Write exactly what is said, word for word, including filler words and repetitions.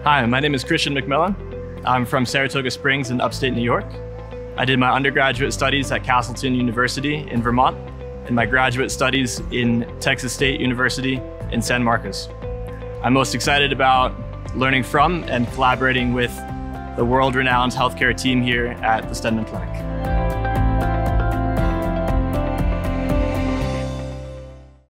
Hi, my name is Christian McMillan. I'm from Saratoga Springs in upstate New York. I did my undergraduate studies at Castleton University in Vermont and my graduate studies in Texas State University in San Marcos. I'm most excited about learning from and collaborating with the world-renowned healthcare team here at the Steadman Clinic.